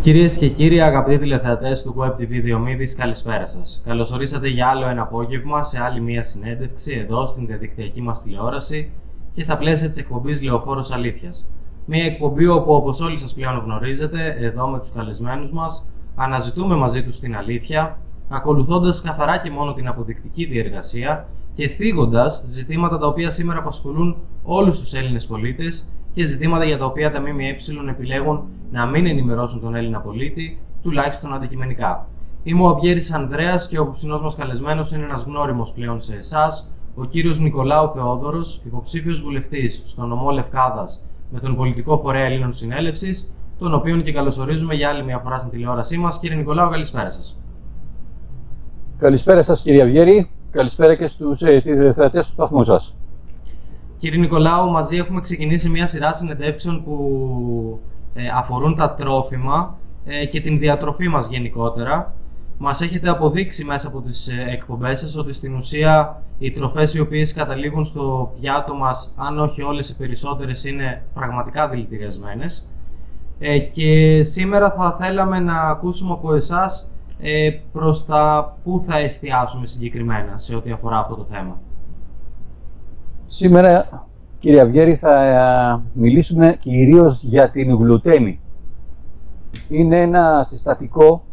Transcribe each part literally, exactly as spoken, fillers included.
Κυρίες και κύριοι, αγαπητοί τηλεθεατές του Web τι βι Διομήδης, καλησπέρα σας. Καλώς ορίσατε για άλλο ένα απόγευμα σε άλλη μία συνέντευξη εδώ στην διαδικτυακή μας τηλεόραση και στα πλαίσια της εκπομπής Λεωφόρος Αλήθειας. Μία εκπομπή όπου, όπως όλοι σας πλέον γνωρίζετε, εδώ με τους καλεσμένους μας, αναζητούμε μαζί τους την αλήθεια, ακολουθώντας καθαρά και μόνο την αποδεικτική διεργασία και θίγοντας ζητήματα τα οποία σήμερα απασχολούν όλους τους Έλληνες πολίτες και ζητήματα για τα οποία τα ΜΜΕ επιλέγουν να μην ενημερώσουν τον Έλληνα πολίτη, τουλάχιστον αντικειμενικά. Είμαι ο Αβγέρης Ανδρέας και ο απόψινός μας καλεσμένος είναι ένας γνώριμος πλέον σε εσάς, ο κύριος Νικολάου Θεόδωρος, υποψήφιος βουλευτής στο νομό Λευκάδας με τον πολιτικό φορέα Ελλήνων Συνέλευσης, τον οποίον και καλωσορίζουμε για άλλη μια φορά στην τηλεόρασή μας. Κύριε Νικολάου, καλησπέρα σας. Καλησπέρα σας, κύριε Αβγέρη. Καλησπέρα και στους ε, τηλεθεατές του σταθμού σας. Κύριε Νικολάου, μαζί έχουμε ξεκινήσει μια σειρά συνεντεύξεων που ε, αφορούν τα τρόφιμα ε, και την διατροφή μας γενικότερα. Μας έχετε αποδείξει μέσα από τις ε, εκπομπές σας ότι στην ουσία οι τροφές οι οποίες καταλήγουν στο πιάτο μας, αν όχι όλες οι περισσότερες, είναι πραγματικά δηλητηριασμένες. Ε, και σήμερα θα θέλαμε να ακούσουμε από εσάς ε, προς τα πού θα εστιάσουμε συγκεκριμένα σε ό,τι αφορά αυτό το θέμα. Σήμερα, κύριε Αβγέρη, θα μιλήσουμε κυρίως για την γλουτένη. Είναι ένα συστατικό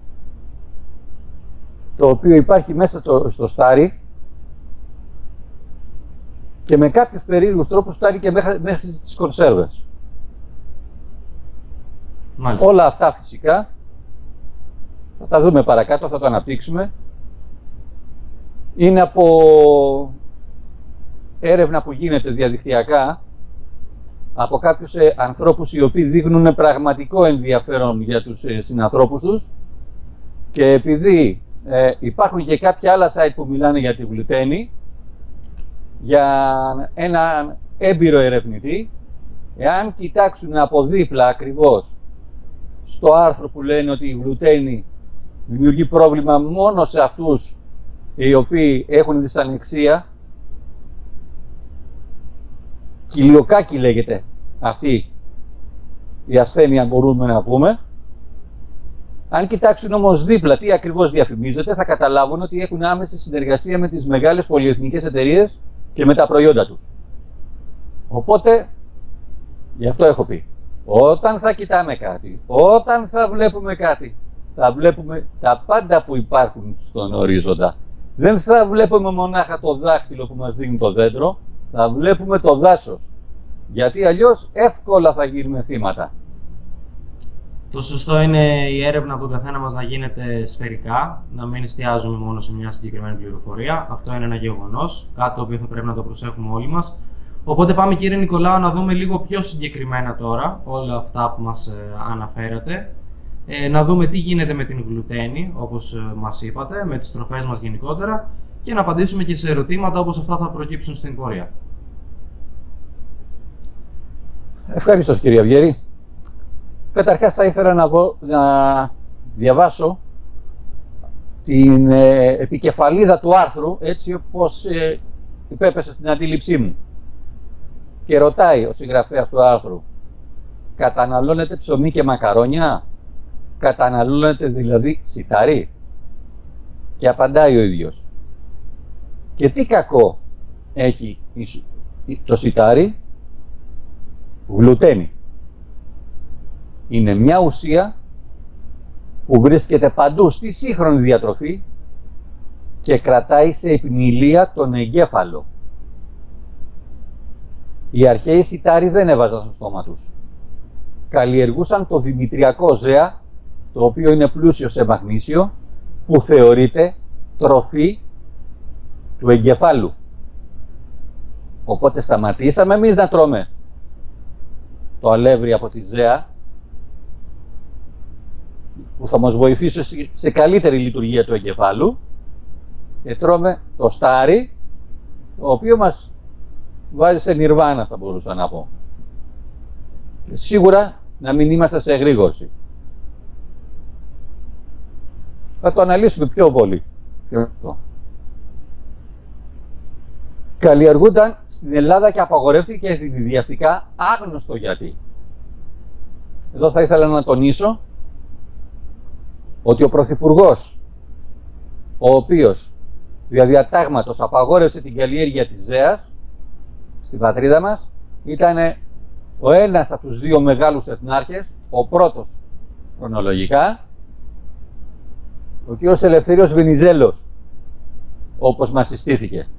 το οποίο υπάρχει μέσα στο, στο στάρι και με κάποιους περίεργους τρόπους φτάνει και μέχρι, μέχρι τις κονσέρβες. Μάλιστα. Όλα αυτά φυσικά θα τα δούμε παρακάτω, θα το αναπτύξουμε. Είναι από έρευνα που γίνεται διαδικτυακά από κάποιους ε, ανθρώπους οι οποίοι δείχνουν πραγματικό ενδιαφέρον για τους ε, συνανθρώπους τους και επειδή ε, υπάρχουν και κάποια άλλα site που μιλάνε για τη γλουτένη, για έναν έμπειρο ερευνητή, εάν κοιτάξουν από δίπλα ακριβώς στο άρθρο που λένε ότι η γλουτένη δημιουργεί πρόβλημα μόνο σε αυτούς οι οποίοι έχουν δυσανεξία, κοιλιοκάκι λέγεται αυτή η ασθένεια, μπορούμε να πούμε. Αν κοιτάξουν όμως δίπλα τι ακριβώς διαφημίζεται, θα καταλάβουν ότι έχουν άμεση συνεργασία με τις μεγάλες πολυεθνικές εταιρείες και με τα προϊόντα τους. Οπότε, γι' αυτό έχω πει, όταν θα κοιτάμε κάτι, όταν θα βλέπουμε κάτι, θα βλέπουμε τα πάντα που υπάρχουν στον ορίζοντα. Δεν θα βλέπουμε μονάχα το δάχτυλο που μας δίνει το δέντρο, θα βλέπουμε το δάσος. Γιατί αλλιώς εύκολα θα γίνουμε θύματα. Το σωστό είναι η έρευνα από τον καθένα μας να γίνεται σφαιρικά, να μην εστιάζουμε μόνο σε μια συγκεκριμένη πληροφορία. Αυτό είναι ένα γεγονός, κάτι το οποίο θα πρέπει να το προσέχουμε όλοι μας. Οπότε πάμε, κύριε Νικολάου, να δούμε λίγο πιο συγκεκριμένα τώρα όλα αυτά που μας ε, αναφέρατε. Ε, να δούμε τι γίνεται με την γλουτένη, όπως ε, μας είπατε, με τις τροφές μας γενικότερα και να απαντήσουμε και σε ερωτήματα όπως αυτά θα προκύψουν στην πορεία. Ευχαριστώ, κύριε Αβγέρη. Καταρχάς θα ήθελα να, πω, να διαβάσω την ε, επικεφαλίδα του άρθρου έτσι όπως ε, υπέπεσε στην αντίληψή μου. Και ρωτάει ο συγγραφέας του άρθρου, καταναλώνετε ψωμί και μακαρόνια, καταναλώνετε δηλαδή σιτάρι? Και απαντάει ο ίδιος, και τι κακό έχει το σιτάρι? Γλουτένη. Είναι μια ουσία που βρίσκεται παντού στη σύγχρονη διατροφή και κρατάει σε επιμηλία τον εγκέφαλο. Οι αρχαίοι σιτάρι δεν έβαζαν στο στόμα τους. Καλλιεργούσαν το δημητριακό ζέα, το οποίο είναι πλούσιο σε μαγνήσιο, που θεωρείται τροφή του εγκεφάλου. Οπότε σταματήσαμε εμείς να τρώμε το αλεύρι από τη ζέα, που θα μας βοηθήσει σε καλύτερη λειτουργία του εγκεφάλου, και τρώμε το στάρι, το οποίο μας βάζει σε νιρβάνα, θα μπορούσα να πω. Και σίγουρα να μην είμαστε σε εγρήγορση. Θα το αναλύσουμε πιο πολύ. Καλλιεργούνταν στην Ελλάδα και απαγορεύτηκε ευνηδιαστικά, άγνωστο γιατί. Εδώ θα ήθελα να τονίσω ότι ο Πρωθυπουργός, ο οποίος διαδιατάγματος απαγόρευσε την καλλιέργεια της ζέας στην πατρίδα μας, ήταν ο ένας από τους δύο μεγάλους εθνάρχες, ο πρώτος χρονολογικά, ο κύριος Ελευθέριος Βενιζέλος, όπως μας συστήθηκε.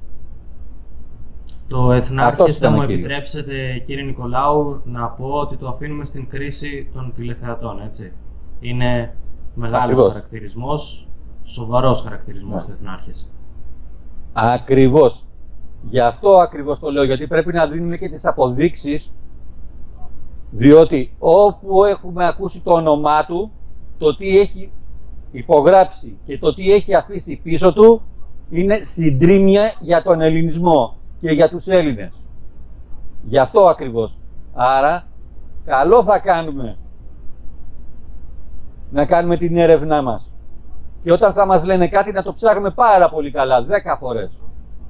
Το Εθνάρχες, θα μου επιτρέψετε, κύριε Νικολάου, να πω ότι το αφήνουμε στην κρίση των τηλεθεατών, έτσι. Είναι μεγάλος Ακριβώς. χαρακτηρισμός, σοβαρός χαρακτηρισμός του Εθνάρχες. Ακριβώς. Γι' αυτό ακριβώς το λέω, γιατί πρέπει να δίνουμε και τις αποδείξεις, διότι όπου έχουμε ακούσει το όνομά του, το τι έχει υπογράψει και το τι έχει αφήσει πίσω του, είναι συντρίμμια για τον ελληνισμό και για τους Έλληνες. Γι' αυτό ακριβώς. Άρα, καλό θα κάνουμε να κάνουμε την έρευνά μας. Και όταν θα μας λένε κάτι, να το ψάχνουμε πάρα πολύ καλά, δέκα φορές.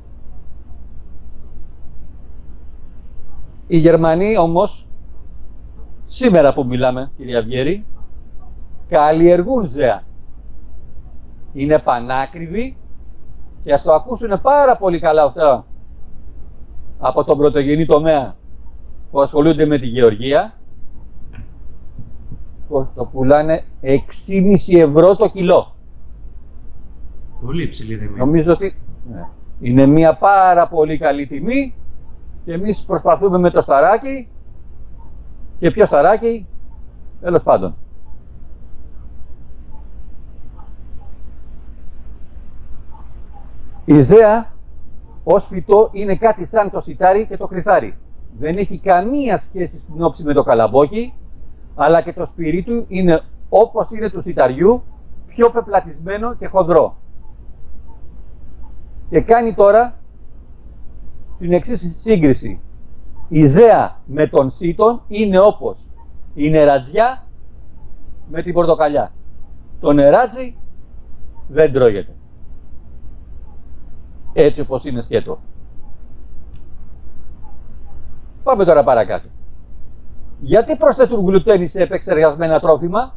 Οι Γερμανοί όμως, σήμερα που μιλάμε, κύριε Αυγέρη, καλλιεργούν ζέα. Είναι πανάκριβοι και ας το ακούσουν πάρα πολύ καλά αυτά από τον πρωτογενή τομέα που ασχολούνται με τη γεωργία. Το πουλάνε έξι κόμμα πέντε ευρώ το κιλό. Πολύ υψηλή τιμή. Νομίζω ότι ναι, είναι μια πάρα πολύ καλή τιμή και εμείς προσπαθούμε με το σταράκι. Και ποιο σταράκι, τέλος πάντων. Η ζέα ως φυτό είναι κάτι σαν το σιτάρι και το κρυθάρι. Δεν έχει καμία σχέση στην όψη με το καλαμπόκι, αλλά και το σπυρί του είναι όπως είναι του σιταριού, πιο πεπλατισμένο και χοντρό. Και κάνει τώρα την εξής σύγκριση. Η ζέα με τον σίτον είναι όπως η νερατζιά με την πορτοκαλιά. Το νεράτζι δεν τρώγεται. Έτσι όπως είναι σκέτο. Πάμε τώρα παρακάτω. Γιατί προσθέτουν γλουτένι σε επεξεργασμένα τρόφιμα?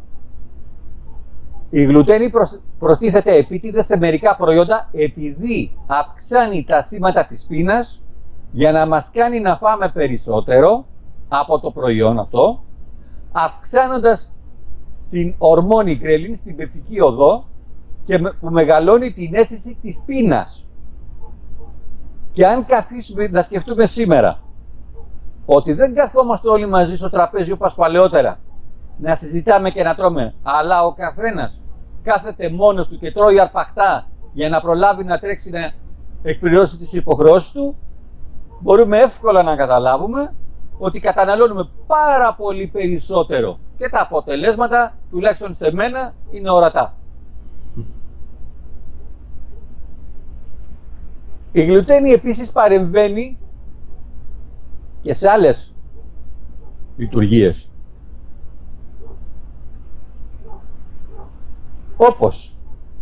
Η γλουτένη προστίθεται επίτηδες σε μερικά προϊόντα επειδή αυξάνει τα σήματα της πείνας για να μας κάνει να φάμε περισσότερο από το προϊόν αυτό, αυξάνοντας την ορμόνη γκρέλιν στην πεπτική οδό και που μεγαλώνει την αίσθηση της πείνας. Και αν καθίσουμε να σκεφτούμε σήμερα ότι δεν καθόμαστε όλοι μαζί στο τραπέζι όπως παλαιότερα να συζητάμε και να τρώμε, αλλά ο καθένας κάθεται μόνος του και τρώει αρπαχτά για να προλάβει να τρέξει να εκπληρώσει τις υποχρεώσεις του, μπορούμε εύκολα να καταλάβουμε ότι καταναλώνουμε πάρα πολύ περισσότερο και τα αποτελέσματα, τουλάχιστον σε μένα, είναι ορατά. Η γλουτένη επίσης παρεμβαίνει και σε άλλες λειτουργίες. Όπως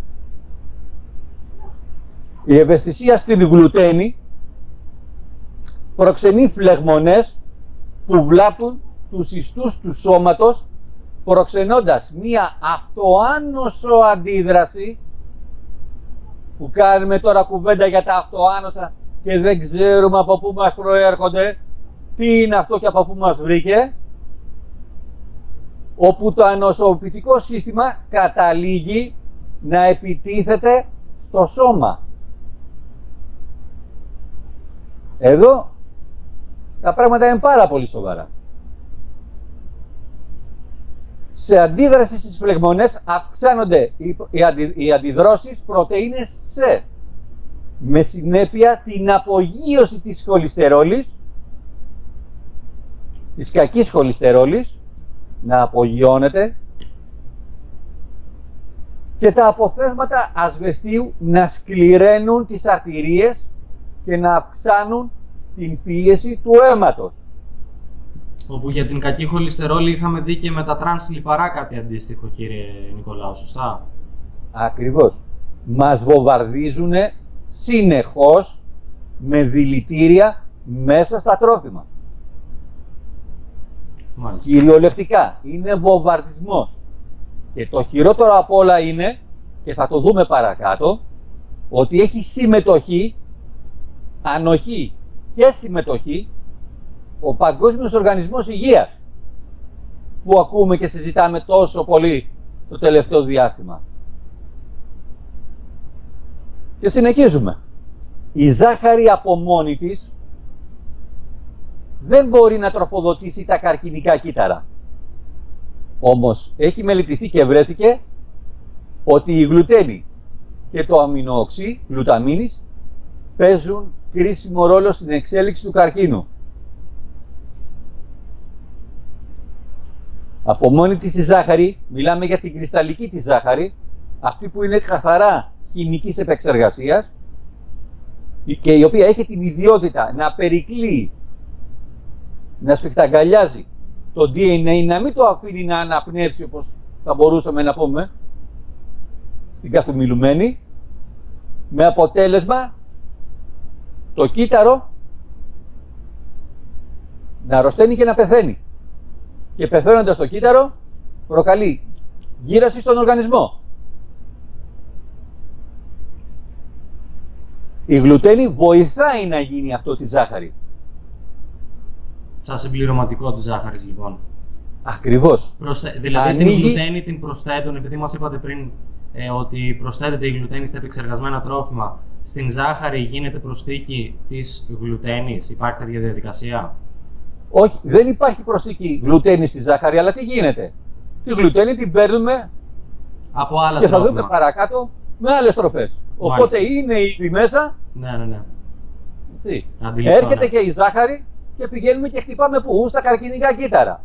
η ευαισθησία στην γλουτένη προξενεί φλεγμονές που βλάπτουν τους ιστούς του σώματος, προξενώντας μία αυτοάνωσο αντίδραση, που κάνουμε τώρα κουβέντα για τα αυτοάνοσα και δεν ξέρουμε από πού μας προέρχονται, τι είναι αυτό και από πού μας βρήκε, όπου το ανοσοποιητικό σύστημα καταλήγει να επιτίθεται στο σώμα. Εδώ τα πράγματα είναι πάρα πολύ σοβαρά. Σε αντίδραση στις φλεγμονές αυξάνονται οι, αντι, οι αντιδρώσεις πρωτεΐνες C, με συνέπεια την απογείωση της χολυστερόλης, της κακής χολυστερόλης, να απογειώνεται και τα αποθέσματα ασβεστίου να σκληραίνουν τις αρτηρίες και να αυξάνουν την πίεση του αίματος. Όπου για την κακή χολυστερόλη είχαμε δει και με τα τρανς λιπαρά κάτι αντίστοιχο, κύριε Νικολάου, σωστά? Ακριβώς. Μας βομβαρδίζουν συνεχώς με δηλητήρια μέσα στα τρόφιμα. Μάλιστα. Κυριολεκτικά. Είναι βομβαρδισμός. Και το χειρότερο απ' όλα είναι, και θα το δούμε παρακάτω, ότι έχει συμμετοχή, ανοχή και συμμετοχή ο Παγκόσμιος Οργανισμός Υγείας, που ακούμε και συζητάμε τόσο πολύ το τελευταίο διάστημα. Και συνεχίζουμε. Η ζάχαρη από μόνη της δεν μπορεί να τροφοδοτήσει τα καρκινικά κύτταρα. Όμως έχει μελετηθεί και βρέθηκε ότι η γλουτένη και το αμινοοξύ γλουταμίνης παίζουν κρίσιμο ρόλο στην εξέλιξη του καρκίνου. Από μόνη της η ζάχαρη, μιλάμε για την κρυσταλλική της ζάχαρη, αυτή που είναι καθαρά χημικής επεξεργασίας και η οποία έχει την ιδιότητα να περικλείει, να σφιχταγκαλιάζει το ντι εν έι, να μην το αφήνει να αναπνεύσει όπως θα μπορούσαμε να πούμε στην καθομιλουμένη, με αποτέλεσμα το κύτταρο να αρρωσταίνει και να πεθαίνει. Και πεθαίνοντας το κύτταρο προκαλεί γύραση στον οργανισμό. Η γλουτένη βοηθάει να γίνει αυτό τη ζάχαρη. Σαν συμπληρωματικό της ζάχαρης λοιπόν. Ακριβώς. Προσθε... Δηλαδή Ανοίγει... την γλουτένη την προσθέτουν, επειδή μας είπατε πριν ε, ότι προσθέτεται η γλουτένη στα επεξεργασμένα τρόφιμα, στην ζάχαρη γίνεται προσθήκη της γλουτένης, υπάρχει τέτοια διαδικασία? Όχι, δεν υπάρχει προσθήκη γλουτένη στη ζάχαρη, αλλά τι γίνεται? Τη γλουτένη την παίρνουμε από άλλα και τρόφιμα. θα δούμε παρακάτω με άλλες τροφές. Οπότε είναι ήδη μέσα. Ναι, ναι, ναι. Έτσι. Αντιληπτό, έρχεται ναι. και η ζάχαρη και πηγαίνουμε και χτυπάμε πού? Στα καρκινικά κύτταρα.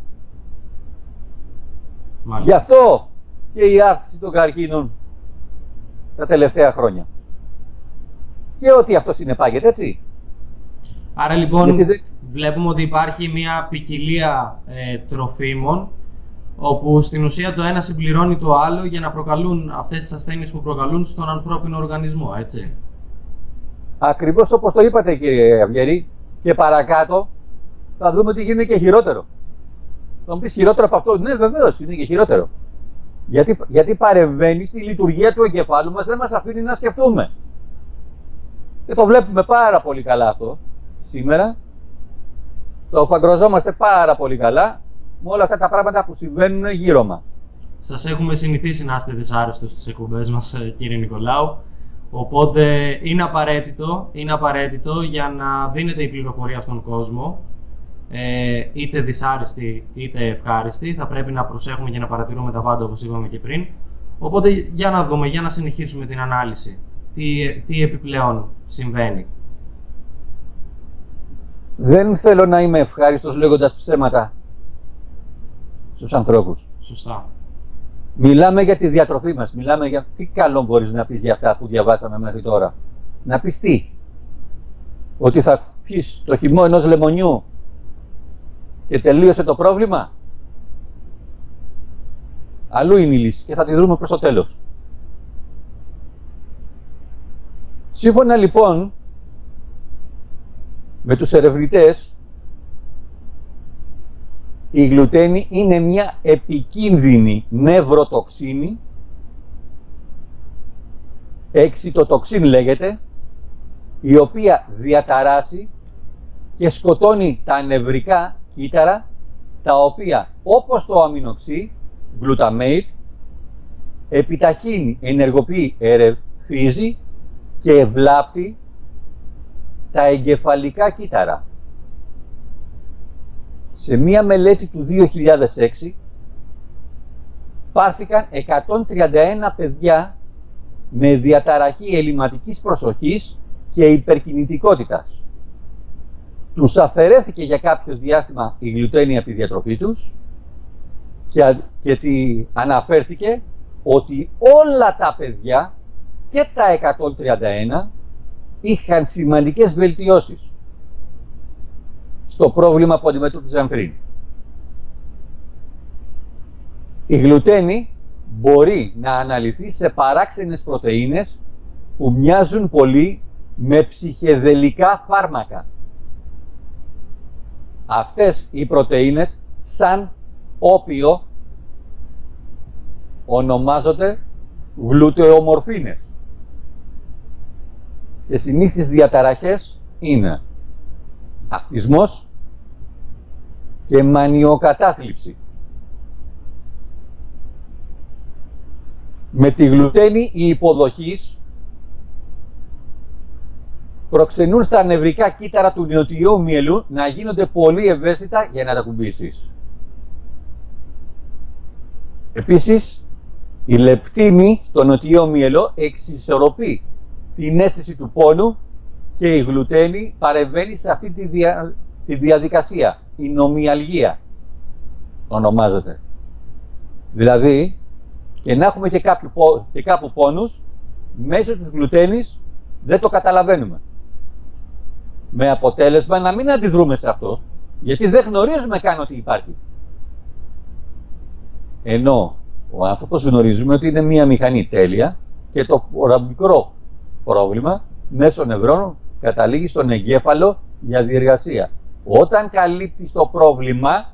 Μάλιστα. Γι' αυτό και η αύξηση των καρκίνων τα τελευταία χρόνια. Και ότι αυτό συνεπάγεται, έτσι. Άρα λοιπόν δεν... βλέπουμε ότι υπάρχει μια ποικιλία ε, τροφίμων, όπου στην ουσία το ένα συμπληρώνει το άλλο για να προκαλούν αυτές τις ασθένειες που προκαλούν στον ανθρώπινο οργανισμό, έτσι. Ακριβώς όπως το είπατε, κύριε Αυγερή, και παρακάτω θα δούμε ότι γίνεται και χειρότερο. Θα μου πεις χειρότερο από αυτό? Ναι, βεβαίως είναι και χειρότερο. Γιατί, γιατί παρεμβαίνει στη λειτουργία του εγκεφάλου μας, δεν μας αφήνει να σκεφτούμε. Και το βλέπουμε πάρα πολύ καλά αυτό σήμερα. Το φαγκροζόμαστε πάρα πολύ καλά με όλα αυτά τα πράγματα που συμβαίνουν γύρω μας. Σας έχουμε συνηθίσει να είστε δυσάρεστος στις εκπομπές μας, κύριε Νικολάου. Οπότε είναι απαραίτητο, είναι απαραίτητο για να δίνετε η πληροφορία στον κόσμο, ε, είτε δυσάρεστη είτε ευχάριστη. Θα πρέπει να προσέχουμε και να παρατηρούμε τα πάντα, όπως είπαμε και πριν. Οπότε για να δούμε, για να συνεχίσουμε την ανάλυση. Τι, τι επιπλέον συμβαίνει. Δεν θέλω να είμαι ευχάριστος λέγοντας ψέματα στους ανθρώπους. Σωστά. Μιλάμε για τη διατροφή μας. Μιλάμε για τι καλό μπορείς να πεις για αυτά που διαβάσαμε μέχρι τώρα. Να πεις τι? Ότι θα πιεις το χυμό ενός λεμονιού και τελείωσε το πρόβλημα? Αλλού είναι η λύση και θα τη δούμε προς το τέλος. Σύμφωνα λοιπόν με τους ερευνητές, η γλουτένη είναι μια επικίνδυνη νευροτοξίνη, εξιτοτοξίν λέγεται, η οποία διαταράσσει και σκοτώνει τα νευρικά κύτταρα, τα οποία όπως το αμινοξύ, glutamate, επιταχύνει, ενεργοποιεί, ερεθίζει και ευλάπτει τα εγκεφαλικά κύτταρα. Σε μία μελέτη του δύο χιλιάδες έξι πάρθηκαν εκατόν τριάντα ένα παιδιά με διαταραχή ελλειμματικής προσοχής και υπερκινητικότητας. Τους αφαιρέθηκε για κάποιο διάστημα η γλουτένη από τη διατροφή τους και, και τι αναφέρθηκε ότι όλα τα παιδιά και τα εκατόν τριάντα ένα είχαν σημαντικές βελτιώσεις στο πρόβλημα που αντιμετώπιζαν πριν. Η γλουτένη μπορεί να αναλυθεί σε παράξενες πρωτεΐνες που μοιάζουν πολύ με ψυχεδελικά φάρμακα. Αυτές οι πρωτεΐνες, σαν όπιο, ονομάζονται γλουτεομορφίνες. Και συνήθεις διαταραχές είναι αυτισμός και μανιοκατάθλιψη. Με τη γλουτένη οι υποδοχείς προξενούν στα νευρικά κύτταρα του νοτιού μυελού να γίνονται πολύ ευαίσθητα για να τα κουμπίσεις. Επίσης, η λεπτίνη στο νοτιό μυελό εξισορροπεί την αίσθηση του πόνου και η γλουτένη παρεμβαίνει σε αυτή τη, δια... τη διαδικασία. Η νομιαλγία ονομάζεται. Δηλαδή, και να έχουμε και, κάποιο... και κάπου πόνους, μέσω της γλουτένης δεν το καταλαβαίνουμε. Με αποτέλεσμα να μην αντιδρούμε σε αυτό, γιατί δεν γνωρίζουμε καν ότι υπάρχει. Ενώ ο άνθρωπος γνωρίζουμε ότι είναι μία μηχανή τέλεια και το μικρό πρόβλημα μέσω νευρώνων καταλήγει στον εγκέφαλο για διεργασία. Όταν καλύπτεις το πρόβλημα,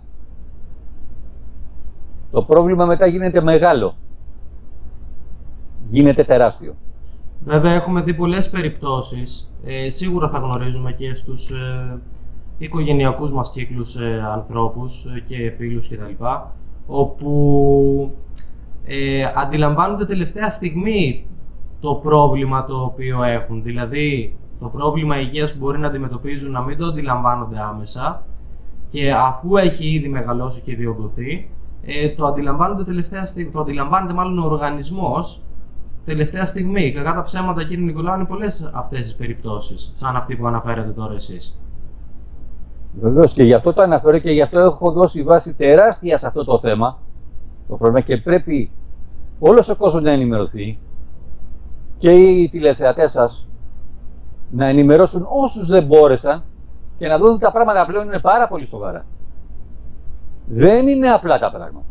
το πρόβλημα μετά γίνεται μεγάλο. Γίνεται τεράστιο. Βέβαια έχουμε δει πολλές περιπτώσεις, ε, σίγουρα θα γνωρίζουμε και στους ε, οικογενειακούς μας κύκλους ε, ανθρώπους ε, και φίλους κτλ. Όπου ε, αντιλαμβάνονται τελευταία στιγμή το πρόβλημα το οποίο έχουν. Δηλαδή, το πρόβλημα υγείας που μπορεί να αντιμετωπίζουν να μην το αντιλαμβάνονται άμεσα και αφού έχει ήδη μεγαλώσει και διωγγωθεί, ε, το αντιλαμβάνονται τελευταία στιγμή, το αντιλαμβάνεται μάλλον ο οργανισμός τελευταία στιγμή. Κακά τα ψέματα, κύριε Νικολάου, είναι πολλές αυτές τις περιπτώσεις, σαν αυτή που αναφέρετε τώρα εσείς. Βεβαίως, και γι' αυτό το αναφέρω και γι' αυτό έχω δώσει βάση τεράστια σε αυτό το θέμα. Το πρόβλημα και πρέπει όλος ο κόσμος να ενημερωθεί και οι τηλεθεατές σας να ενημερώσουν όσους δεν μπόρεσαν και να δουν ότι τα πράγματα πλέον είναι πάρα πολύ σοβαρά. Δεν είναι απλά τα πράγματα.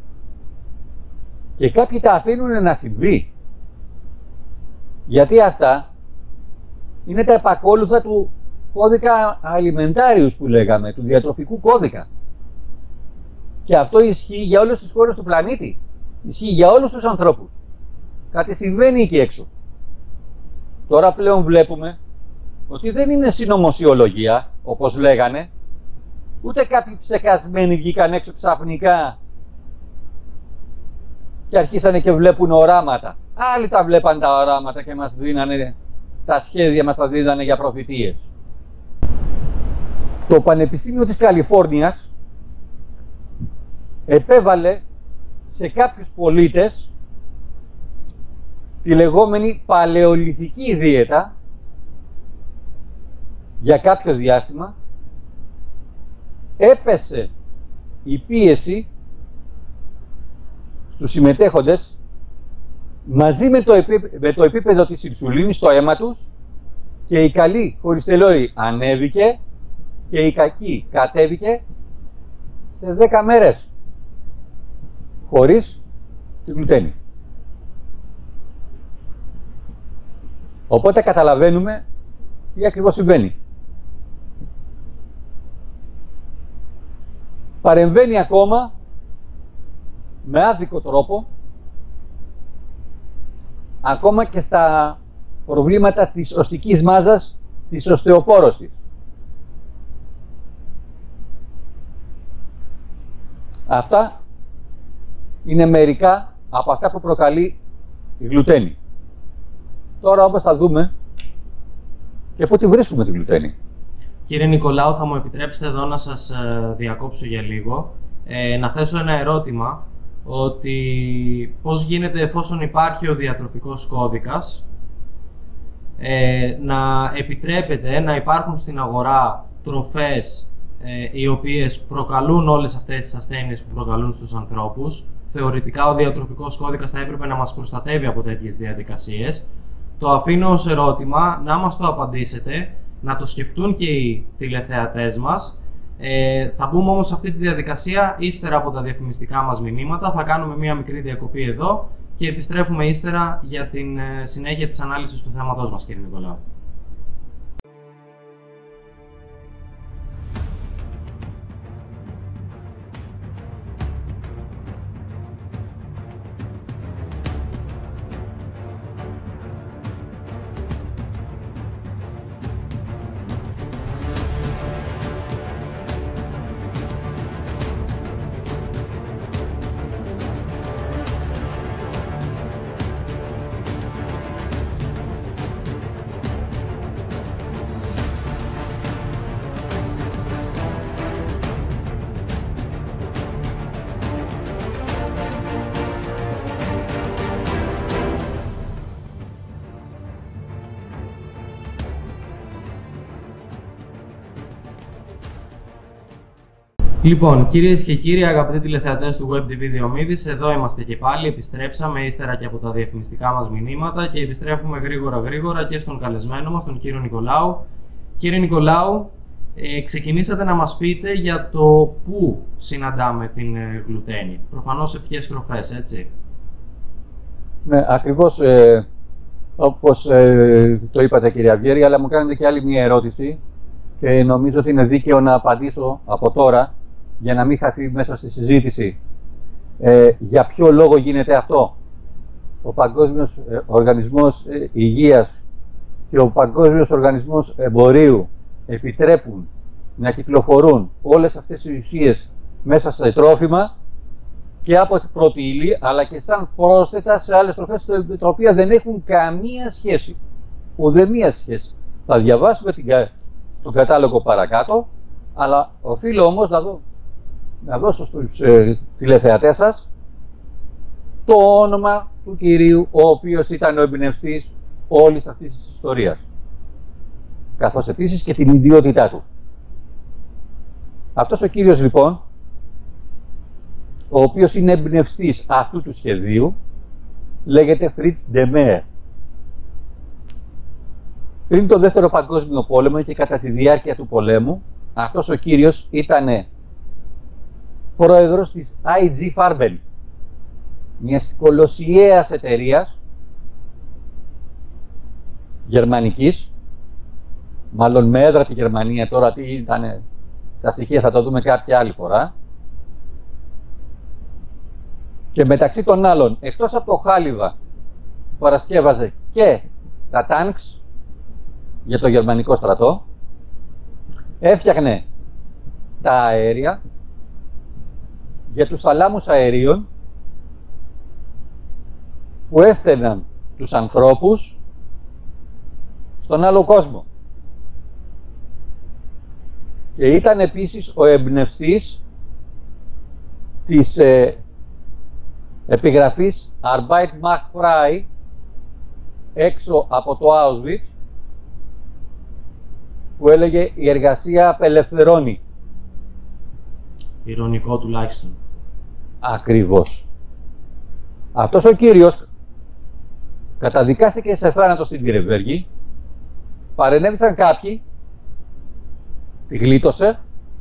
Και κάποιοι τα αφήνουν να συμβεί. Γιατί αυτά είναι τα επακόλουθα του κώδικα αλιμεντάριους που λέγαμε, του διατροφικού κώδικα. Και αυτό ισχύει για όλες τις χώρες του πλανήτη. Ισχύει για όλους τους ανθρώπους. Κάτι συμβαίνει εκεί έξω. Τώρα πλέον βλέπουμε ότι δεν είναι συνωμοσιολογία, όπως λέγανε, ούτε κάποιοι ψεκασμένοι βγήκαν έξω ξαφνικά και αρχίσανε και βλέπουν οράματα. Άλλοι τα βλέπαν τα οράματα και μας δίνανε, τα σχέδια μας τα δίνανε για προφητείες. Το Πανεπιστήμιο της Καλιφόρνιας επέβαλε σε κάποιους πολίτες τη λεγόμενη παλαιολιθική δίαιτα για κάποιο διάστημα. Έπεσε η πίεση στους συμμετέχοντες μαζί με το, επί... με το επίπεδο της ινσουλίνης στο αίμα τους και η καλή χολυστερόλη ανέβηκε και η κακή κατέβηκε σε δέκα μέρες χωρίς τη γλουτένη. Οπότε καταλαβαίνουμε τι ακριβώς συμβαίνει. Παρεμβαίνει ακόμα με άδικο τρόπο ακόμα και στα προβλήματα της οστικής μάζας, της οστεοπόρωσης. Αυτά είναι μερικά από αυτά που προκαλεί η γλουτένη. Τώρα όμως θα δούμε και πού τη βρίσκουμε τη γλουτένη. Κύριε Νικολάου, θα μου επιτρέψετε εδώ να σας διακόψω για λίγο, ε, να θέσω ένα ερώτημα, ότι πώς γίνεται εφόσον υπάρχει ο διατροφικός κώδικας ε, να επιτρέπεται να υπάρχουν στην αγορά τροφές ε, οι οποίες προκαλούν όλες αυτές τις ασθένειες που προκαλούν στους ανθρώπους. Θεωρητικά ο διατροφικός κώδικας θα έπρεπε να μας προστατεύει από τέτοιες διαδικασίες. Το αφήνω ως ερώτημα, να μας το απαντήσετε, να το σκεφτούν και οι τηλεθεατές μας. Ε, θα μπούμε όμως σε αυτή τη διαδικασία ύστερα από τα διαφημιστικά μας μηνύματα. Θα κάνουμε μία μικρή διακοπή εδώ και επιστρέφουμε ύστερα για την ε, συνέχεια της ανάλυσης του θέματός μας, κύριε Νικολάου. Λοιπόν, κυρίες και κύριοι, αγαπητοί τηλεθεατές του Web τι βι Διομήδης, εδώ είμαστε και πάλι. Επιστρέψαμε ύστερα και από τα διαφημιστικά μας μηνύματα και επιστρέφουμε γρήγορα γρήγορα και στον καλεσμένο μας, τον κύριο Νικολάου. Κύριε Νικολάου, ε, ξεκινήσατε να μας πείτε για το πού συναντάμε την ε, γλουτένη. Προφανώς σε ποιες τροφές, έτσι. Ναι, ακριβώς ε, όπως ε, το είπατε, κύριε Αυγέρη, αλλά μου κάνετε και άλλη μία ερώτηση και νομίζω ότι είναι δίκαιο να απαντήσω από τώρα για να μην χαθεί μέσα στη συζήτηση. Ε, για ποιο λόγο γίνεται αυτό? Ο Παγκόσμιος Οργανισμός Υγείας και ο Παγκόσμιος Οργανισμός Εμπορίου επιτρέπουν να κυκλοφορούν όλες αυτές οι ουσίες μέσα σε τρόφιμα και από την πρώτη ύλη, αλλά και σαν πρόσθετα σε άλλες τροφές, τα οποία δεν έχουν καμία σχέση. Ουδέμια σχέση. Θα διαβάσουμε την, τον κατάλογο παρακάτω, αλλά οφείλω όμως να, δω, να δώσω στους ε, τηλεθεατές σας το όνομα του κυρίου, ο οποίος ήταν ο εμπνευστής όλης αυτής της ιστορίας, καθώς επίσης και την ιδιότητά του. Αυτός ο κύριος, λοιπόν, ο οποίος είναι εμπνευστής αυτού του σχεδίου, λέγεται Fritz Demer. Πριν τον Δεύτερο Παγκόσμιο Πόλεμο και κατά τη διάρκεια του πολέμου, αυτός ο κύριος ήταν πρόεδρος της άι τζι Farben, μιας κολοσιαίας εταιρείας γερμανικής, μάλλον με έδρα τη Γερμανία. Τώρα τι ήταν τα στοιχεία θα το δούμε κάποια άλλη φορά. Και μεταξύ των άλλων, εκτός από το χάλιβα, παρασκεύαζε και τα τάνξ για το γερμανικό στρατό, έφτιαχνε τα αέρια για τους θαλάμους αερίων που έστελναν τους ανθρώπους στον άλλο κόσμο. Και ήταν επίσης ο εμπνευστής της ε, επιγραφής Arbeit macht frei έξω από το Auschwitz, που έλεγε «Η εργασία απελευθερώνει». Ειρωνικό τουλάχιστον. Ακριβώς. Αυτός ο κύριος καταδικάστηκε σε θάνατο στην Νιρεμβέργη, παρενέβησαν κάποιοι, τη γλίτωσε,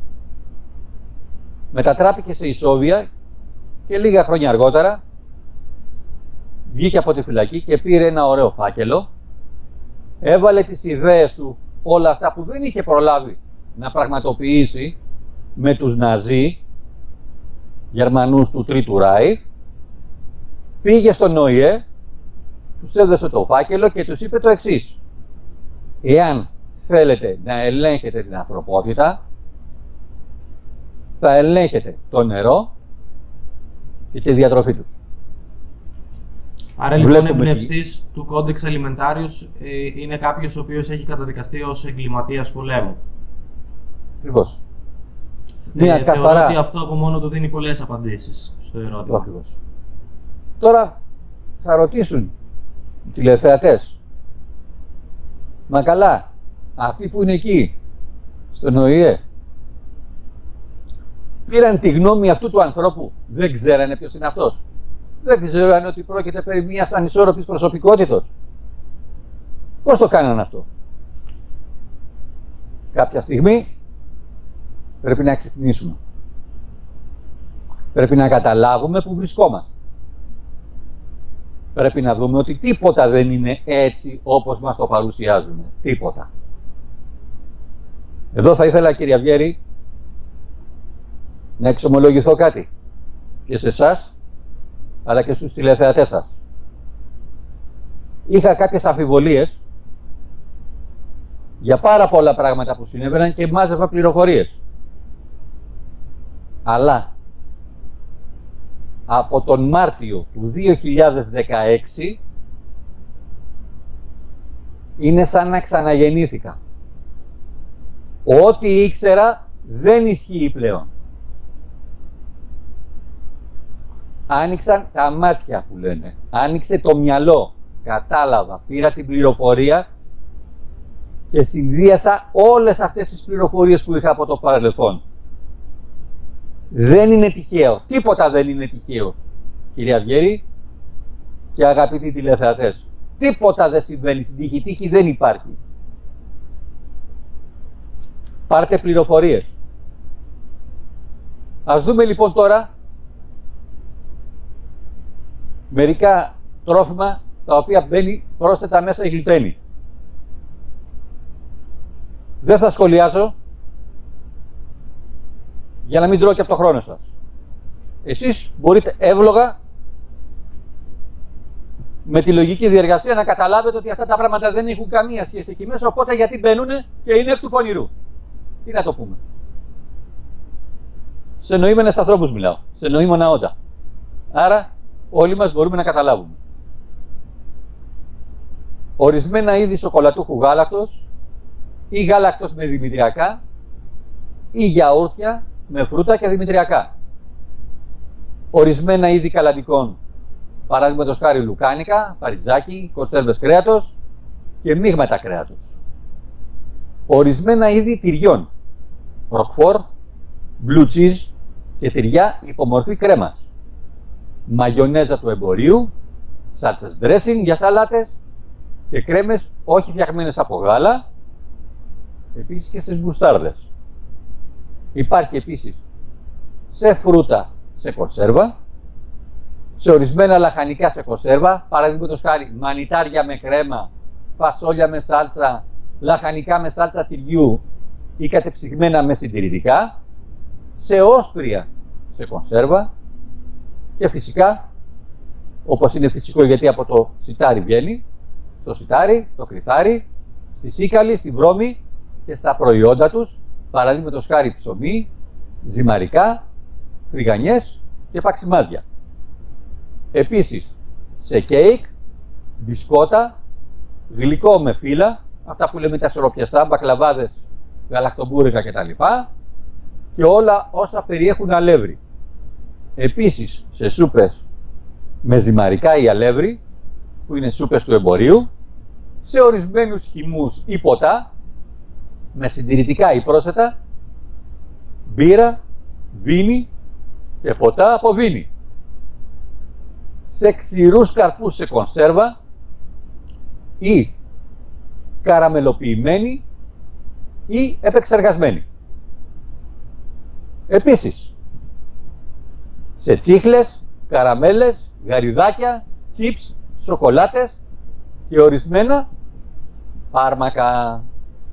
μετατράπηκε σε ισόβια και λίγα χρόνια αργότερα βγήκε από τη φυλακή και πήρε ένα ωραίο φάκελο, έβαλε τις ιδέες του, όλα αυτά που δεν είχε προλάβει να πραγματοποιήσει με τους Ναζί, Γερμανούς του Τρίτου Ράιχ, πήγε στον Ο Ε Ε, τους έδωσε το φάκελο και τους είπε το εξής: εάν θέλετε να ελέγχετε την ανθρωπότητα, θα ελέγχετε το νερό και τη διατροφή τους. Άρα λοιπόν, εμπνευστής του Κόντεξ Αλιμεντάριους ε, είναι κάποιος ο οποίος έχει καταδικαστεί ως εγκληματίας πολέμου. Ακριβώς. Ε, Μια καθαρά... Θεωρώ ότι αυτό από μόνο του δίνει πολλές απαντήσεις στο ερώτημα. Ακριβώς. Τώρα θα ρωτήσουν οι τηλεθεατές, μα καλά, αυτοί που είναι εκεί, στον Ο Ε Ε, πήραν τη γνώμη αυτού του ανθρώπου, δεν ξέρανε ποιος είναι αυτός? Δεν ξέρανε ότι πρόκειται περί μιας ανισόρροπης προσωπικότητος? Πώς το κάνανε αυτό? Κάποια στιγμή πρέπει να ξεκινήσουμε. Πρέπει να καταλάβουμε που βρισκόμαστε. Πρέπει να δούμε ότι τίποτα δεν είναι έτσι όπως μας το παρουσιάζουν. Τίποτα. Εδώ θα ήθελα, κύριε Αυγέρη, να εξομολογηθώ κάτι. Και σε εσάς, αλλά και στους τηλεθεατές σας. Είχα κάποιες αμφιβολίες για πάρα πολλά πράγματα που συνέβαιναν και μάζευα πληροφορίες. Αλλά από τον Μάρτιο του δύο χιλιάδες δεκαέξι είναι σαν να ξαναγεννήθηκα. Ό,τι ήξερα δεν ισχύει πλέον. Άνοιξαν τα μάτια που λένε. Άνοιξε το μυαλό. Κατάλαβα, πήρα την πληροφορία και συνδύασα όλες αυτές τις πληροφορίες που είχα από το παρελθόν. Δεν είναι τυχαίο. Τίποτα δεν είναι τυχαίο, κύριε Αυγέρη και αγαπητοί τηλεθεατές. Τίποτα δεν συμβαίνει στην τύχη. Τύχη δεν υπάρχει. Πάρτε πληροφορίες. Ας δούμε λοιπόν τώρα μερικά τρόφιμα τα οποία μπαίνει πρόσθετα μέσα η γλουτένη. Δεν θα σχολιάσω για να μην τρώω και από το χρόνο σας. Εσείς μπορείτε εύλογα με τη λογική διεργασία να καταλάβετε ότι αυτά τα πράγματα δεν έχουν καμία σχέση εκεί μέσα, οπότε γιατί μπαίνουν και είναι εκ του πονηρού. Τι να το πούμε. Σε νοήμενες ανθρώπους μιλάω, σε νοήμενα όντα. Άρα όλοι μας μπορούμε να καταλάβουμε. Ορισμένα είδη σοκολατούχου γάλακτος ή γάλακτος με δημητριακά ή γιαούρτια με φρούτα και δημητριακά. Ορισμένα είδη καλαντικών, παραδείγματος χάρη λουκάνικα, παριτζάκι, κονσέρβες κρέατος και μείγματα κρέατος. Ορισμένα είδη τυριών, ροκφόρ, blue cheese και τυριά υπομορφή κρέμας. Μαγιονέζα του εμπορίου, σάλτσες dressing για σαλάτες και κρέμες όχι φτιαγμένες από γάλα, επίσης και στις μπουστάρδες. Υπάρχει επίσης σε φρούτα σε κονσέρβα, σε ορισμένα λαχανικά σε κονσέρβα, παραδείγματος χάρη μανιτάρια με κρέμα, φασόλια με σάλτσα, λαχανικά με σάλτσα τυριού ή κατεψυγμένα με συντηρητικά, σε όσπρια σε κονσέρβα και φυσικά, όπως είναι φυσικό γιατί από το σιτάρι βγαίνει, στο σιτάρι, το κρυθάρι, στη σίκαλη, στη βρώμη και στα προϊόντα τους, παραδείγματος χάρη ψωμί, ζυμαρικά, φρυγανιές και παξιμάδια. Επίσης, σε κέικ, μπισκότα, γλυκό με φύλλα, αυτά που λέμε τα σιροπιαστά, μπακλαβάδες, γαλακτομπούρηκα κτλ. Και όλα όσα περιέχουν αλεύρι. Επίσης, σε σούπες με ζυμαρικά ή αλεύρι, που είναι σούπες του εμπορίου, σε ορισμένους χυμούς ή ποτά, με συντηρητικά ή πρόσθετα, μπύρα, βίνι και ποτά από βίνι. Σε ξηρούς καρπούς σε κονσέρβα ή καραμελοποιημένοι ή επεξεργασμένοι. Επίσης, σε τσίχλες, καραμέλες, γαριδάκια, τσίπς, σοκολάτες και ορισμένα φάρμακα.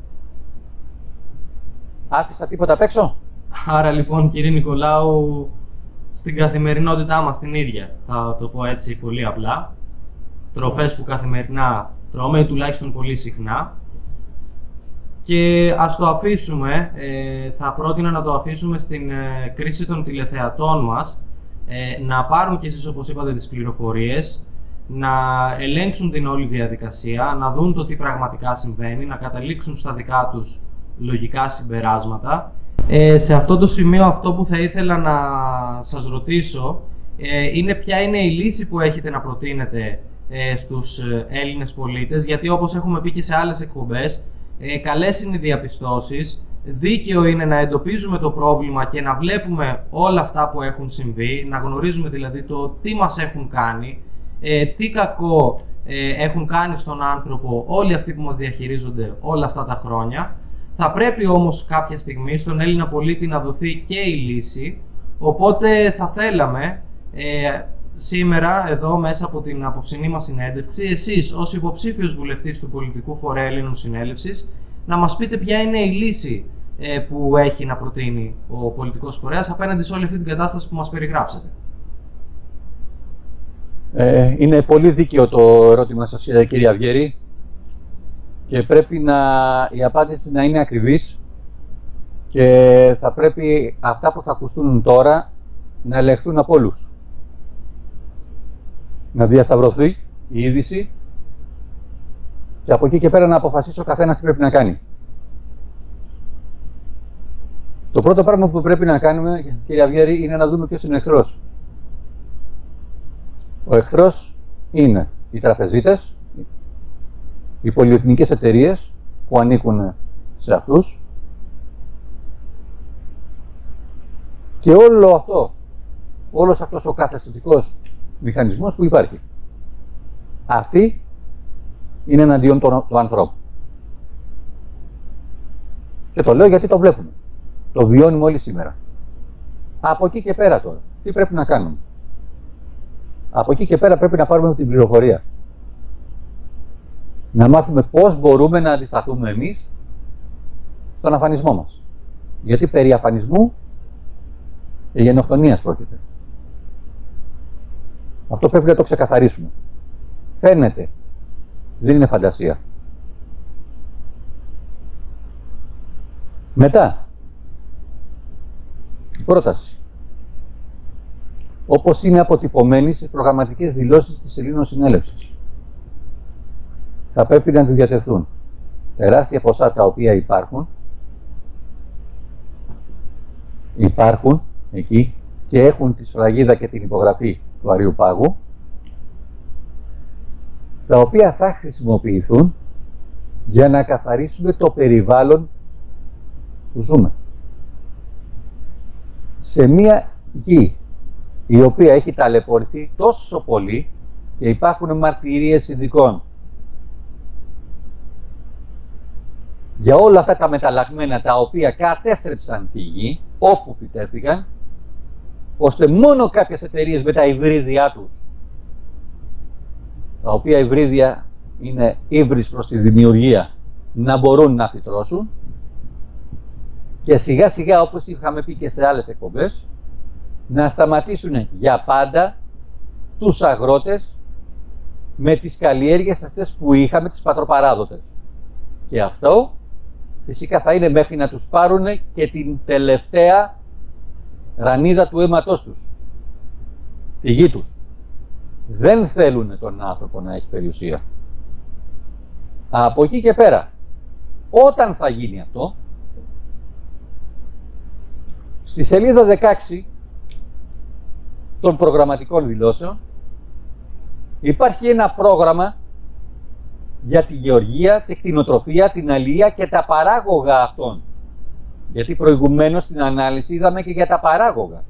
Άφησα τίποτα απ' έξω? Άρα λοιπόν, κύριε Νικολάου, στην καθημερινότητά μας την ίδια, θα το πω έτσι πολύ απλά, τροφές που καθημερινά τρώμε ή τουλάχιστον πολύ συχνά, και ας το αφήσουμε, ε, θα πρότεινα να το αφήσουμε στην ε, κρίση των τηλεθεατών μας, ε, να πάρουν και εσείς, όπως είπατε, τις πληροφορίες, να ελέγξουν την όλη διαδικασία, να δουν το τι πραγματικά συμβαίνει, να καταλήξουν στα δικά τους λογικά συμπεράσματα. Ε, σε αυτό το σημείο, αυτό που θα ήθελα να σας ρωτήσω ε, είναι ποια είναι η λύση που έχετε να προτείνετε ε, στους Έλληνες πολίτες, γιατί όπως έχουμε πει και σε άλλες εκπομπές, ε, καλές είναι οι διαπιστώσεις, δίκαιο είναι να εντοπίζουμε το πρόβλημα και να βλέπουμε όλα αυτά που έχουν συμβεί, να γνωρίζουμε δηλαδή το τι μας έχουν κάνει, ε, τι κακό ε, έχουν κάνει στον άνθρωπο όλοι αυτοί που μας διαχειρίζονται όλα αυτά τα χρόνια. Θα πρέπει όμως κάποια στιγμή στον Έλληνα πολίτη να δοθεί και η λύση, οπότε θα θέλαμε ε, σήμερα εδώ μέσα από την απόψινή μας συνέντευξη, εσείς ως υποψήφιος βουλευτής του Πολιτικού Φορέα Ελλήνων Συνέλευσης, να μας πείτε ποια είναι η λύση ε, που έχει να προτείνει ο πολιτικός φορέας απέναντι σε όλη αυτή την κατάσταση που μας περιγράψατε. Ε, είναι πολύ δίκαιο το ερώτημα σας, κύριε Αυγέρη, και πρέπει να, η απάντηση να είναι ακριβής και θα πρέπει αυτά που θα ακουστούν τώρα να ελεγχθούν από όλους. Να διασταυρωθεί η είδηση και από εκεί και πέρα να αποφασίσει ο καθένας τι πρέπει να κάνει. Το πρώτο πράγμα που πρέπει να κάνουμε, κύριε Αυγέρη, είναι να δούμε ποιος είναι ο εχθρός. Ο εχθρός είναι οι τραπεζίτες, οι πολυεθνικές εταιρείες που ανήκουν σε αυτούς, Και όλο αυτό, όλος αυτός ο καθεστωτικός μηχανισμός που υπάρχει, αυτή είναι εναντίον του, του ανθρώπου. Και το λέω γιατί το βλέπουμε. Το βιώνουμε όλοι σήμερα. Από εκεί και πέρα τώρα, τι πρέπει να κάνουμε? Από εκεί και πέρα πρέπει να πάρουμε την πληροφορία. Να μάθουμε πώς μπορούμε να αντισταθούμε εμείς στον αφανισμό μας. Γιατί περί αφανισμού και γενοκτονίας πρόκειται. Αυτό πρέπει να το ξεκαθαρίσουμε. Φαίνεται. Δεν είναι φαντασία. Μετά, η πρόταση. Όπως είναι αποτυπωμένη στις προγραμματικές δηλώσεις της Ελλήνων Συνέλευσης. Θα πρέπει να διατεθούν τεράστια ποσά τα οποία υπάρχουν, υπάρχουν εκεί και έχουν τη σφραγίδα και την υπογραφή του Αρείου Πάγου, τα οποία θα χρησιμοποιηθούν για να καθαρίσουμε το περιβάλλον που ζούμε. Σε μία γη η οποία έχει ταλαιπωρηθεί τόσο πολύ και υπάρχουν μαρτυρίες ειδικών για όλα αυτά τα μεταλλαγμένα τα οποία κατέστρεψαν τη γη όπου φυτεύτηκαν, ώστε μόνο κάποιες εταιρείες με τα υβρίδια τους, τα οποία υβρίδια είναι ύβρις προς τη δημιουργία, να μπορούν να φυτρώσουν, και σιγά σιγά, όπως είχαμε πει και σε άλλες εκπομπές, να σταματήσουν για πάντα τους αγρότες με τις καλλιέργειες αυτές που είχαμε, τις πατροπαράδοτες. Και αυτό φυσικά θα είναι μέχρι να τους πάρουν και την τελευταία ρανίδα του αίματός τους, τη γη τους. Δεν θέλουν τον άνθρωπο να έχει περιουσία. Από εκεί και πέρα, όταν θα γίνει αυτό, στη σελίδα δεκαέξι των προγραμματικών δηλώσεων υπάρχει ένα πρόγραμμα για τη γεωργία, τη κτηνοτροφία, την αλεία και τα παράγωγα αυτών. Γιατί προηγουμένως στην ανάλυση είδαμε και για τα παράγωγα.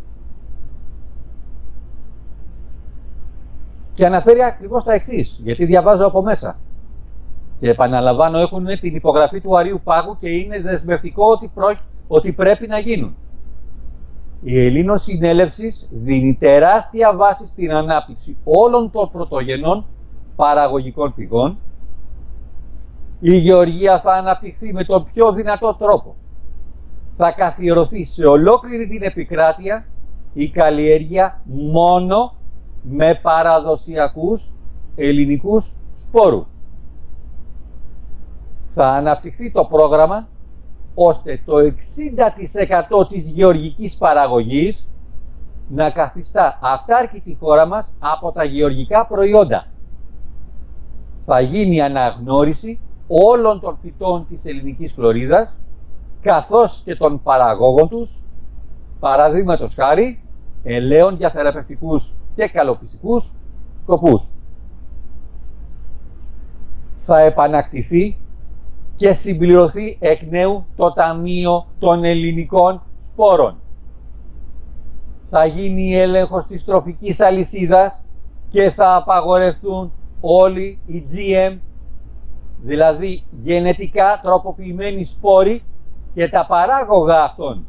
Και αναφέρει ακριβώς τα εξής, γιατί διαβάζω από μέσα. Και επαναλαμβάνω, έχουν την υπογραφή του Αρείου Πάγου και είναι δεσμευτικό ότι, προ... ότι πρέπει να γίνουν. Η Ελλήνων Συνέλευσης δίνει τεράστια βάση στην ανάπτυξη όλων των πρωτογενών παραγωγικών πηγών. Η γεωργία θα αναπτυχθεί με τον πιο δυνατό τρόπο. Θα καθιερωθεί σε ολόκληρη την επικράτεια η καλλιέργεια μόνο με παραδοσιακούς ελληνικούς σπόρους. Θα αναπτυχθεί το πρόγραμμα ώστε το εξήντα τοις εκατό της γεωργικής παραγωγής να καθιστά αυτάρκη τη χώρα μας από τα γεωργικά προϊόντα. Θα γίνει αναγνώριση όλων των φυτών της ελληνικής χλωρίδας, καθώς και των παραγόγων τους, παραδείγματος χάρη ελαίων για θεραπευτικούς και καλοπιστικούς σκοπούς. Θα επανακτηθεί και συμπληρωθεί εκ νέου το Ταμείο των Ελληνικών Σπόρων. Θα γίνει έλεγχος της τροφικής αλυσίδας και θα απαγορευτούν όλοι οι τζι εμ, δηλαδή γενετικά τροποποιημένοι σπόροι και τα παράγωγα αυτών.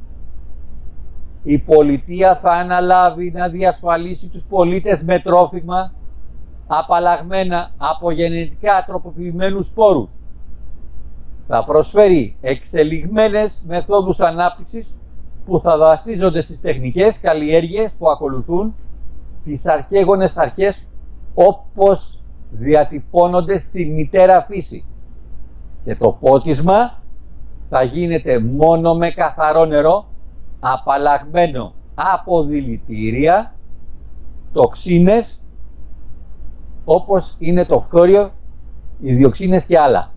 Η πολιτεία θα αναλάβει να διασφαλίσει τους πολίτες με τρόφιμα απαλλαγμένα από γενετικά τροποποιημένους σπόρους. Θα προσφέρει εξελιγμένες μεθόδους ανάπτυξης που θα βασίζονται στις τεχνικές καλλιέργειες που ακολουθούν τις αρχαίγονες αρχές όπως διατυπώνονται στη μητέρα φύση. Και το πότισμα θα γίνεται μόνο με καθαρό νερό, απαλλαγμένο από δηλητήρια, τοξίνες, όπως είναι το φθόριο, οι διοξίνες και άλλα.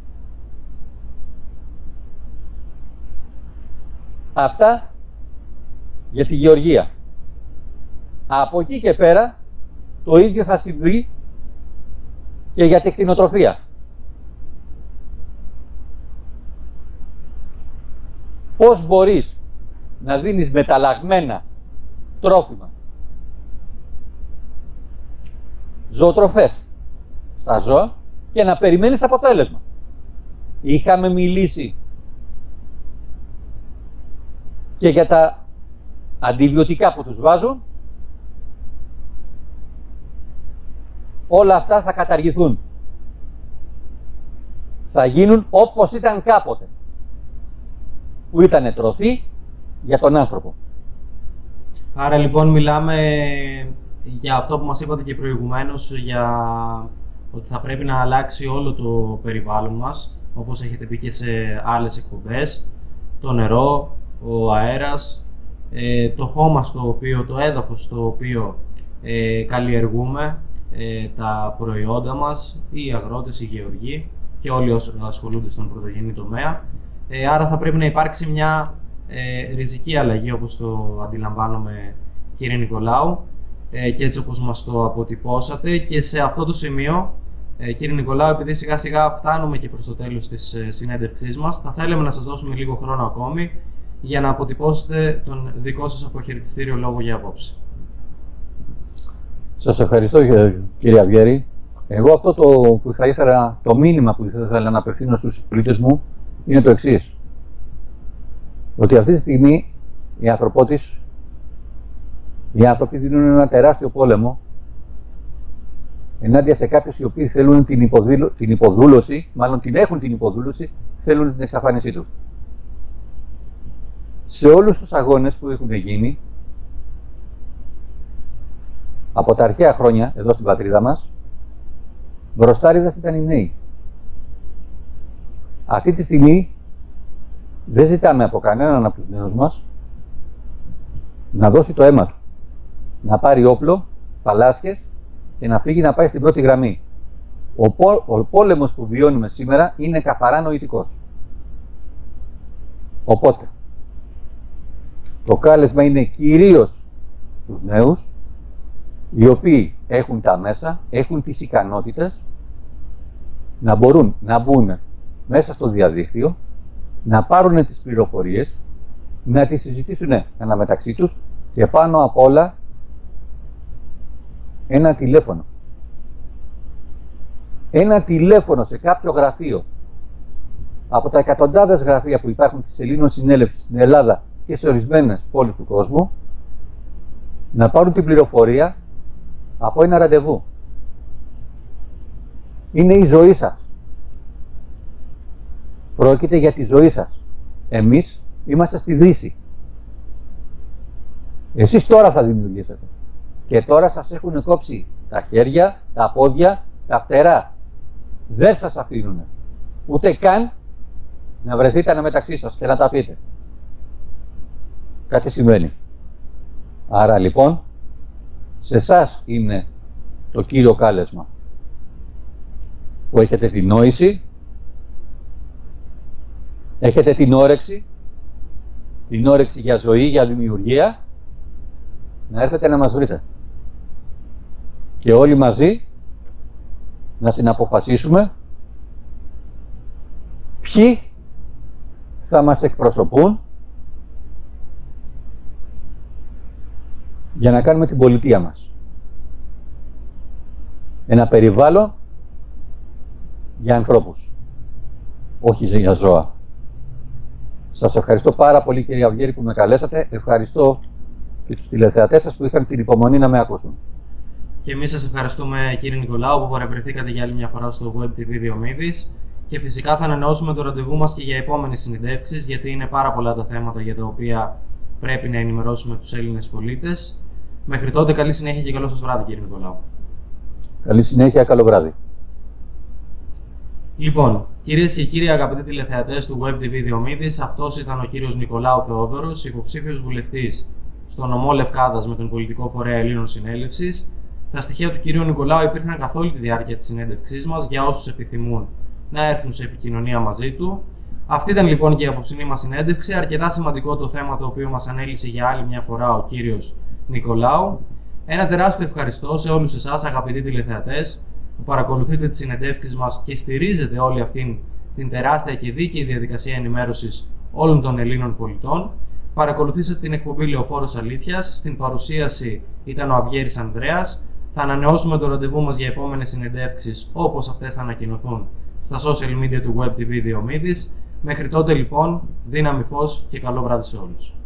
Αυτά για τη γεωργία. Από εκεί και πέρα το ίδιο θα συμβεί και για τη κτηνοτροφία. Πώς μπορείς να δίνεις μεταλλαγμένα τρόφιμα, ζωοτροφές στα ζώα και να περιμένεις αποτέλεσμα. Είχαμε μιλήσει και για τα αντιβιωτικά που τους βάζουν. Όλα αυτά θα καταργηθούν. Θα γίνουν όπως ήταν κάποτε, που ήταν τροφή για τον άνθρωπο. Άρα λοιπόν μιλάμε για αυτό που μας είπατε και προηγουμένως, για ότι θα πρέπει να αλλάξει όλο το περιβάλλον μας, όπως έχετε πει και σε άλλες εκπομπές, το νερό, ο αέρας, ε, το χώμα στο οποίο, το έδαφος στο οποίο ε, καλλιεργούμε ε, τα προϊόντα μας, οι αγρότες, οι γεωργοί και όλοι όσοι ασχολούνται στον πρωτογενή τομέα. Ε, άρα θα πρέπει να υπάρξει μια ε, ριζική αλλαγή, όπως το αντιλαμβάνομαι, κύριε Νικολάου, ε, και έτσι όπως μας το αποτυπώσατε. Και σε αυτό το σημείο, ε, κύριε Νικολάου, επειδή σιγά σιγά φτάνουμε και προς το τέλος της ε, συνέντευξής μας, θα θέλαμε να σας δώσουμε λίγο χρόνο ακόμη για να αποτυπώσετε τον δικό σας αποχαιρετιστήριο λόγο για απόψε. Σας ευχαριστώ, κύριε Αυγέρη. Εγώ αυτό το, που θα ήθελα, το μήνυμα που θα ήθελα να απευθύνω στους πολίτες μου είναι το εξής. Ότι αυτή τη στιγμή οι ανθρωπότης, οι άνθρωποι δίνουν ένα τεράστιο πόλεμο ενάντια σε κάποιους οι οποίοι θέλουν την, υποδήλω, την υποδούλωση, μάλλον την έχουν την υποδούλωση, θέλουν την εξαφάνισή τους. Σε όλους τους αγώνες που έχουν γίνει από τα αρχαία χρόνια εδώ στην πατρίδα μας, μπροστάριδας ήταν οι νέοι. Αυτή τη στιγμή δεν ζητάμε από κανέναν από τους νέους μας να δώσει το αίμα του, να πάρει όπλο, παλάσχες και να φύγει να πάει στην πρώτη γραμμή. Ο, πό, ο πόλεμος που βιώνουμε σήμερα είναι καθαρά νοητικός. Οπότε, το κάλεσμα είναι κυρίως στους νέους, οι οποίοι έχουν τα μέσα, έχουν τις ικανότητες να μπορούν να μπουν μέσα στο διαδίκτυο, να πάρουν τις πληροφορίες, να τις συζητήσουν αναμεταξύ τους και πάνω απ' όλα ένα τηλέφωνο. Ένα τηλέφωνο σε κάποιο γραφείο από τα εκατοντάδες γραφεία που υπάρχουν της Ελλήνων Συνέλευσης στην Ελλάδα και σε ορισμένες πόλεις του κόσμου, να πάρουν την πληροφορία από ένα ραντεβού. Είναι η ζωή σας. Πρόκειται για τη ζωή σας. Εμείς είμαστε στη Δύση. Εσείς τώρα θα δημιουργήσετε. Και τώρα σας έχουν κόψει τα χέρια, τα πόδια, τα φτερά. Δεν σας αφήνουν. Ούτε καν να βρεθείτε αναμεταξύ σας και να τα πείτε. Κάτι συμβαίνει. Άρα λοιπόν, σε εσάς είναι το κύριο κάλεσμα. Που έχετε την νόηση, έχετε την όρεξη, την όρεξη για ζωή, για δημιουργία, να έρθετε να μας βρείτε. Και όλοι μαζί να συναποφασίσουμε ποιοι θα μας εκπροσωπούν για να κάνουμε την πολιτεία μας. Ένα περιβάλλον για ανθρώπους, όχι για ζώα. Σας ευχαριστώ πάρα πολύ, κύριε Αυγέρη, που με καλέσατε. Ευχαριστώ και τους τηλεθεατές σας που είχαν την υπομονή να με ακούσουν. Και εμείς σας ευχαριστούμε, κύριε Νικολάου, που παρευρεθήκατε για άλλη μια φορά στο Web τι βι Διομήδης. Και φυσικά θα ανανεώσουμε το ραντεβού μας και για επόμενες συνεντεύξεις, γιατί είναι πάρα πολλά τα θέματα για τα οποία πρέπει να ενημερώσουμε τους Έλληνες πολίτες. Μέχρι τότε, καλή συνέχεια και καλό σας βράδυ, κύριε Νικολάου. Καλή συνέχεια, καλό βράδυ. Λοιπόν, κυρίες και κύριοι αγαπητοί τηλεθεατές του Web τι βι Διομήδης, αυτός ήταν ο κύριος Νικολάου Θεόδωρος, υποψήφιος βουλευτής στο νομό Λευκάδας με τον πολιτικό φορέα Ελλήνων Συνέλευσης. Τα στοιχεία του κυρίου Νικολάου υπήρχαν καθ' όλη τη διάρκεια της συνέντευξής μας για όσους επιθυμούν να έρθουν σε επικοινωνία μαζί του. Αυτή ήταν λοιπόν και η απόψινή μας συνέντευξη. Αρκετά σημαντικό το θέμα το οποίο μας ανέλησε για άλλη μια φορά ο κύριος Νικολάου. Ένα τεράστιο ευχαριστώ σε όλους εσάς, αγαπητοί τηλεθεατές, που παρακολουθείτε τις συνεντεύξεις μας και στηρίζετε όλη αυτήν την τεράστια και δίκαιη διαδικασία ενημέρωσης όλων των Ελλήνων πολιτών. Παρακολουθήσατε την εκπομπή Λεωφόρος Αλήθειας. Στην παρουσίαση ήταν ο Αυγέρης Ανδρέας. Θα ανανεώσουμε το ραντεβού μας για επόμενες συνεντεύξεις, όπως αυτές θα ανακοινωθούν στα social media του Web τι βι Διομήδης. Μέχρι τότε λοιπόν, δύναμη φως και καλό βράδυ σε όλους.